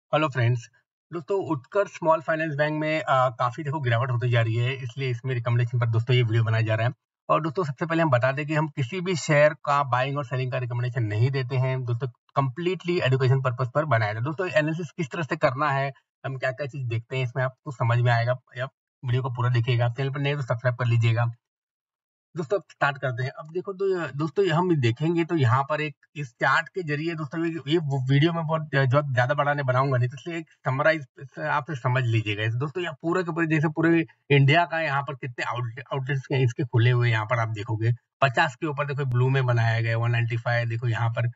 Hello friends. दोस्तों उत्कर्ष small finance bank में काफ़ी देखो गिरावट होती जा रही है, इसलिए इसमें रिकमेंडेशन पर दोस्तों ये वीडियो बनाया जा रहा है। और दोस्तों सबसे पहले हम बता दें कि हम किसी भी शेयर का बाइंग और सेलिंग का रिकमेंडेशन नहीं देते हैं दोस्तों। कंप्लीटली एजुकेशन पर्पस पर बनाया जाए दोस्तों। एनालिसिस किस तरह से करना है, हम क्या क्या चीज़ देखते हैं, इसमें आपको समझ में आएगा। आप वीडियो को पूरा देखिएगा, चैनल पर नए तो सब्सक्राइब कर लीजिएगा। दोस्तों अब स्टार्ट करते हैं। अब देखो तो दोस्तों हम देखेंगे तो यहाँ पर एक इस चार्ट के जरिए दोस्तों ये वीडियो में बहुत जो ज्यादा बड़ा नहीं बनाऊंगा नहीं, तो इसलिए एक समराइज आप समझ लीजिएगा दोस्तों। यहाँ पूरे के पूरे जैसे पूरे इंडिया का यहाँ पर कितने आउटलेट्स इसके खुले हुए यहाँ पर आप देखोगे 50 के ऊपर देखो ब्लू में बनाया गया 195 देखो यहाँ पर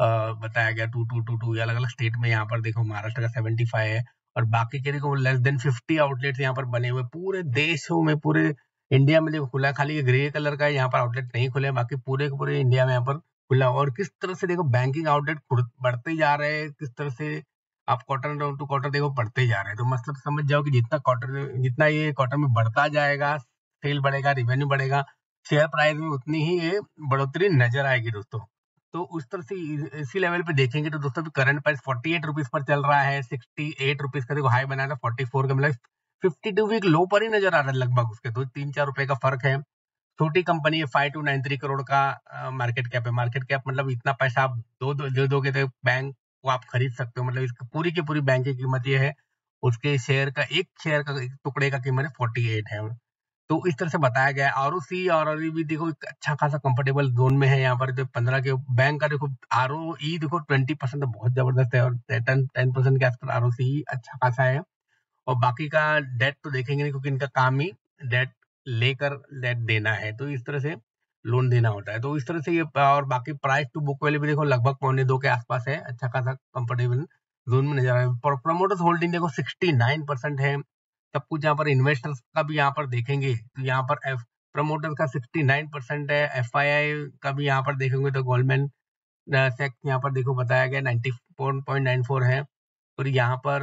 बताया गया 2222 अलग अलग स्टेट में। यहाँ पर देखो महाराष्ट्र का 75 है और बाकी के देखो लेस देन 50 आउटलेट्स यहाँ पर बने हुए पूरे देशों में। पूरे इंडिया में देखो खुला, खाली ग्रे कलर का यहाँ पर आउटलेट नहीं खुले, बाकी पूरे के पूरे इंडिया में यहाँ पर खुला। और किस तरह से देखो बैंकिंग आउटलेट बढ़ते जा रहे हैं, किस तरह से आप क्वार्टर टू क्वार्टर देखो बढ़ते जा रहे हैं। तो मतलब समझ जाओ कि जितना ये क्वार्टर में बढ़ता जाएगा, सेल बढ़ेगा, रेवेन्यू बढ़ेगा, शेयर प्राइस में उतनी ही ये बढ़ोतरी नजर आएगी दोस्तों। तो उस तरह से इसी लेवल पे देखेंगे तो दोस्तों करंट प्राइस 48 रुपीज पर चल रहा है। 68 रुपीज का देखो हाई बनाया था, 44 का मतलब 52 वीक लो पर ही नजर आ रहा है लगभग। उसके तो 3-4 रुपए का फर्क है। छोटी कंपनी है, 5293 करोड़ का मार्केट कैप है। मार्केट कैप मतलब इतना पैसा आप दे दोगे तो बैंक को आप खरीद सकते हो। मतलब इसकी पूरी की पूरी बैंक की कीमत ये है, उसके शेयर का एक टुकड़े का कीमत है 48 है। तो इस तरह से बताया गया है। आरओसी और आरओई भी देखो एक अच्छा खासा कंफर्टेबल जोन में है। यहाँ पर जो 15 के बैंक का देखो आरओई देखो 20% तो बहुत जबरदस्त है, और 10% के आसपास आरओसी अच्छा खासा है। और बाकी का डेट तो देखेंगे नहीं, क्योंकि इनका काम ही डेट लेकर डेट देना है, तो इस तरह से लोन देना होता है। तो इस तरह से ये और बाकी प्राइस टू बुक वैल्यू भी देखो लगभग 1.25 के आसपास है, अच्छा खासा कंफर्टेबल जोन में नजर आ रहा है। प्रमोटर्स होल्डिंग देखो 69% है। सब कुछ यहाँ पर इन्वेस्टर्स का भी यहाँ पर देखेंगे तो यहाँ पर प्रमोटर का 69% है। एफआईआई का भी यहाँ पर देखेंगे तो गोल्डमैन सैक्स यहाँ पर देखो बताया गया 94.94 है। और यहाँ पर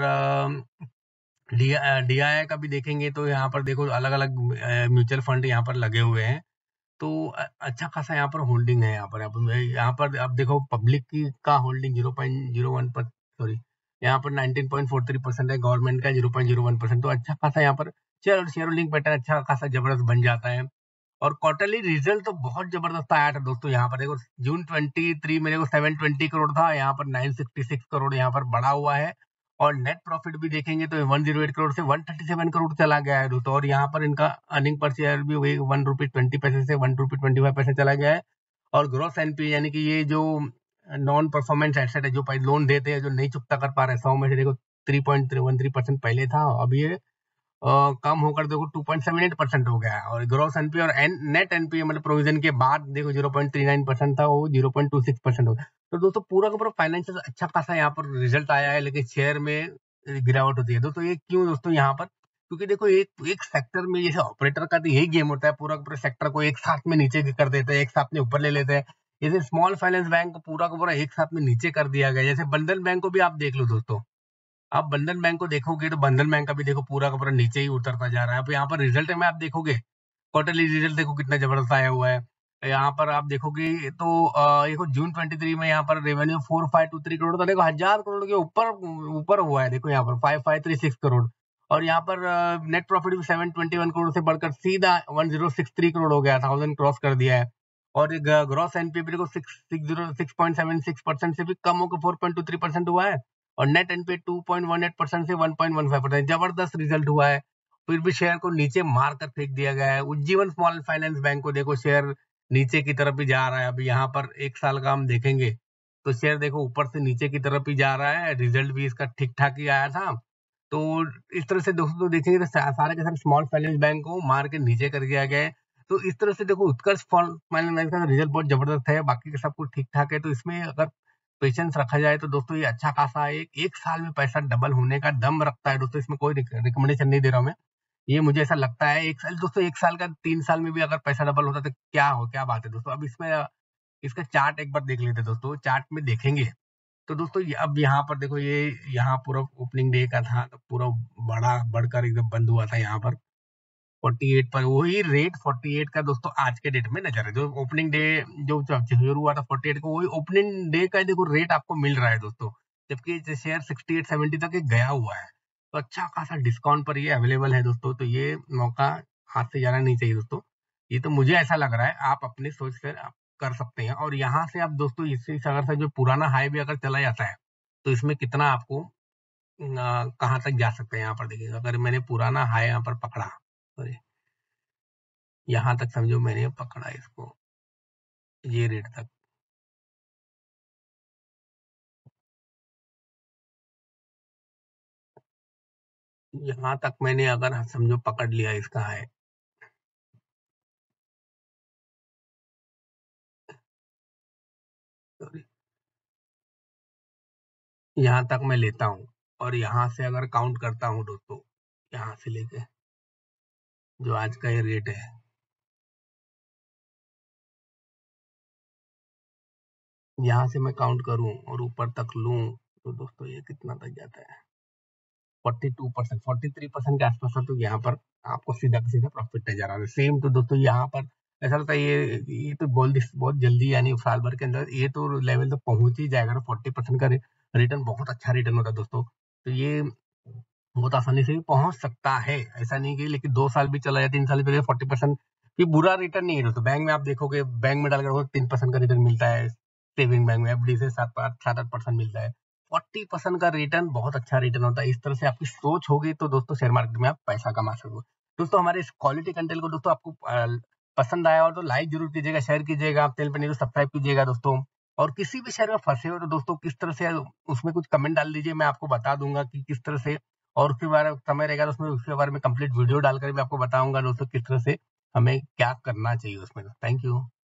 डीआईआई का भी देखेंगे तो यहाँ पर देखो अलग अलग म्यूचुअल फंड यहाँ पर लगे हुए हैं। तो अच्छा खासा यहाँ पर होल्डिंग है। यहाँ पर आप देखो पब्लिक की का होल्डिंग 0.01 पर, सॉरी यहाँ पर 19.43% है। गवर्नमेंट का 0.01%। तो अच्छा खासा यहाँ पर शेयर होल्डिंग पैटर्न अच्छा खासा जबरदस्त बन जाता है। और क्वार्टरली रिजल्ट तो बहुत जबरदस्त आया था दोस्तों। यहाँ पर देखो जून 23 में देखो 720 करोड़ था, यहाँ पर 966 करोड़ यहाँ पर बढ़ा हुआ है। और नेट प्रॉफिट भी देखेंगे तो 108 करोड़ से 137 करोड़ चला गया है दोस्तों। और यहाँ पर इनका अर्निंग पर शेयर भी वही 1 रुपये 20 पैसे से 1 रुपये 25 पैसे चला गया है। और ग्रॉस एनपी यानी कि ये जो नॉन परफॉर्मेंस एसेट है, जो लोन देते हैं जो नहीं चुकता कर पा रहे, 100 में से देखो 3.13% पहले था, अब ये कम होकर देखो 2.78% हो गया है। और ग्रॉस एनपी और नेट एनपी मतलब प्रोविजन के बाद देखो 0.39% था, वो 0.26% हो गया। तो दोस्तों पूरा का पूरा फाइनेंशियल अच्छा खासा यहाँ पर रिजल्ट आया है, लेकिन शेयर में गिरावट होती है दोस्तों। ये क्यों दोस्तों यहाँ पर, क्योंकि देखो एक एक सेक्टर में जैसे ऑपरेटर का तो यही गेम होता है, पूरा का पूरा सेक्टर को एक साथ में नीचे कर देते हैं, एक साथ में ऊपर ले लेते हैं। जैसे स्मॉल फाइनेंस बैंक को पूरा का पूरा एक साथ में नीचे कर दिया गया। जैसे बंधन बैंक को भी आप देख लो दोस्तों, आप बंधन बैंक को देखोगे तो बंधन बैंक का भी देखो पूरा का पूरा नीचे ही उतरता जा रहा है। अब यहाँ पर रिजल्ट में आप देखोगे, क्वार्टरली रिजल्ट देखो कितना जबरदस्त आया हुआ है। यहाँ पर आप देखोगे तो देखो जून 23 में यहाँ पर रेवेन्यू 4523 करोड़ था, देखो 1000 करोड़ के ऊपर ऊपर हुआ है। देखो यहाँ पर 5536 करोड़। और यहाँ पर नेट प्रॉफिट भी 721 करोड़ से बढ़कर सीधा 1063 करोड़ हो गया, 1000 क्रॉस कर दिया है। और ग्रॉस एनपीए देखो 6.76% से भी कम होकर 4.23% हुआ है। और नेट एनपीए 2.18% से 1.15%, जबरदस्त रिजल्ट हुआ है। फिर भी शेयर को नीचे मार कर फेंक दिया गया है। उज्जीवन स्मॉल फाइनेंस बैंक को देखो शेयर नीचे की तरफ भी जा रहा है। अभी यहाँ पर एक साल का हम देखेंगे तो शेयर देखो ऊपर से नीचे की तरफ ही जा रहा है। रिजल्ट भी इसका ठीक ठाक ही आया था। तो इस तरह से दोस्तों देखेंगे तो सारे के सारे स्मॉल फाइनेंस बैंक को मार के नीचे कर दिया गया है। तो इस तरह से देखो उत्कर्ष फाइनेंस बैंक का रिजल्ट बहुत जबरदस्त है, बाकी का सब कुछ ठीक ठाक है। तो इसमें अगर पेशेंस रखा जाए तो दोस्तों ये अच्छा खासा एक साल में पैसा डबल होने का दम रखता है दोस्तों। इसमें कोई रिकमेंडेशन नहीं दे रहा हूं मैं, ये मुझे ऐसा लगता है। एक साल दोस्तों, एक साल का 3 साल में भी अगर पैसा डबल होता तो क्या बात है दोस्तों। अब इसमें इसका चार्ट एक बार देख लेते हैं दोस्तों। चार्ट में देखेंगे तो दोस्तों अब यहाँ पर देखो, ये यहाँ पूरा ओपनिंग डे का था तो पूरा बड़ा बढ़कर एकदम बंद हुआ था यहाँ पर 48 पर। वही रेट 48 का दोस्तों आज के डेट में नजर है। जो ओपनिंग डे जो शुरू हुआ था 48 को, वही ओपनिंग डे का देखो रेट आपको मिल रहा है दोस्तों। जबकि ये शेयर 68-70 तक ये गया हुआ है। तो अच्छा खासा डिस्काउंट पर ये अवेलेबल है दोस्तों, तो ये मौका हाथ से जाना नहीं चाहिए दोस्तों। ये तो मुझे ऐसा लग रहा है, आप अपनी सोच से आप कर सकते हैं। और यहाँ से आप दोस्तों इसी अगर से जो पुराना हाई भी अगर चला जाता है, तो इसमें कितना आपको कहाँ तक जा सकते हैं यहाँ पर देखिए। अगर मैंने पुराना हाई यहाँ पर पकड़ा, सॉरी यहाँ तक समझो मैंने पकड़ा इसको, ये रेट तक, यहाँ तक मैंने अगर समझो पकड़ लिया इसका हाई, सॉरी यहाँ तक मैं लेता हूँ और यहाँ से अगर काउंट करता हूँ दोस्तों, यहाँ से लेके जो आज का ये रेट है, यहाँ से मैं काउंट करूँ और ऊपर तक लूँ, तो दोस्तों ये कितना तक जाता है, 42%, 43% के आसपास है। तो यहाँ पर आपको सीधा का सीधा प्रॉफिट नजर आ रहा है। सेम तो दोस्तों यहाँ पर ऐसा लगता है ये तो बहुत जल्दी, यानी साल भर के अंदर ये तो लेवल तो पहुंच ही जाएगा ना। 40% का रिटर्न बहुत अच्छा रिटर्न होता है दोस्तों। तो ये बहुत आसानी से भी पहुंच सकता है, ऐसा नहीं कि लेकिन 2 साल भी चला जाए, 3 साल भी 40% ये बुरा रिटर्न नहीं है दोस्तों। बैंक में आप देखोगे, बैंक में डालकर 3% का रिटर्न मिलता है, सेविंग बैंक में एफडी से 7-8% मिलता है। 40% का रिटर्न बहुत अच्छा रिटर्न होता है। इस तरह से आपकी सोच होगी तो दोस्तों शेयर मार्केट में आप पैसा कमा सकोगे। दोस्तों हमारे इस क्वालिटी कंटेंट को दोस्तों आपको पसंद आया हो तो लाइक जरूर कीजिएगा, शेयर कीजिएगा, आप चैनल पर नहीं तो सब्सक्राइब कीजिएगा दोस्तों। और किसी भी शेयर में फंसे हो तो दोस्तों किस तरह से, उसमें कुछ कमेंट डाल दीजिए, मैं आपको बता दूंगा कि किस तरह से। और उसके बारे में समय रहेगा तो उसमें उसके बारे में कंप्लीट वीडियो डालकर भी आपको बताऊंगा दोस्तों किस तरह से हमें क्या करना चाहिए उसमें। Thank you.